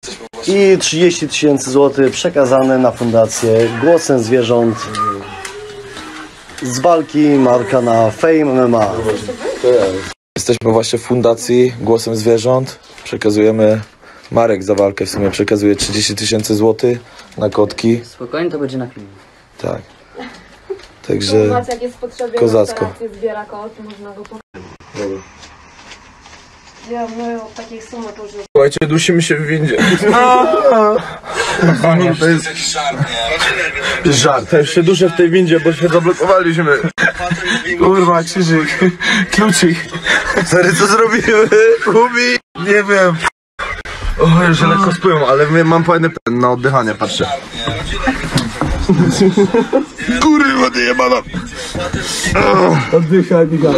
i 30 000 złotych przekazane na fundację Głosem Zwierząt z walki Marka na Fame MMA. Jesteśmy właśnie w fundacji Głosem Zwierząt. Przekazujemy, Marek za walkę w sumie przekazuje 30 000 złotych na kotki. Spokojnie, to będzie na filmie. Tak. Także Jak jest potrzebny, kozacko. zbiera kot, można go pokazać. Ja mówię o takich sumach, to że... Słuchajcie, dusimy się w windzie. To jest jakiś żart, nie? Żart. To jeszcze duszę w tej windzie, bo się zablokowaliśmy. Kurwa, krzyżyk. Kluczyk. Stary, co zrobiły? Hubi? Nie wiem. O, że lekko spłyną, ale mam fajny pen na oddychanie, patrzę. Kurwa, ty jebana. Oddychaj, oddychaj.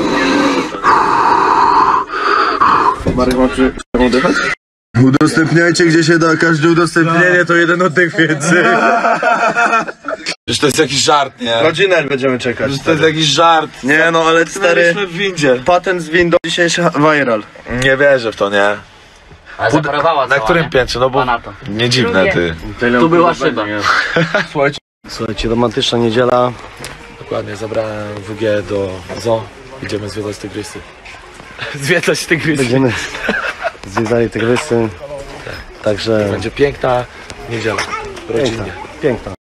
Marek, macie oddychać? Udostępniajcie gdzie się da, każde udostępnienie to jeden oddech więcej. Przecież to jest jakiś żart, nie? Godzinę będziemy czekać. Przecież to jest jakiś żart. Nie no, ale stary, w windzie. patent z windą dzisiejszy viral. Nie wierzę w to, nie? Ale zaparowała Na którym piętrze? No bo nie dziwne, ty. Tu była szyba. Słuchajcie, romantyczna niedziela. Dokładnie, zabrałem WG do zoo. Idziemy zwiedzać tygrysy. Zwiedzać tygrysy. Będziemy zwiedzali tygrysy. Także Będzie piękna niedziela. Rodzinnie. piękna.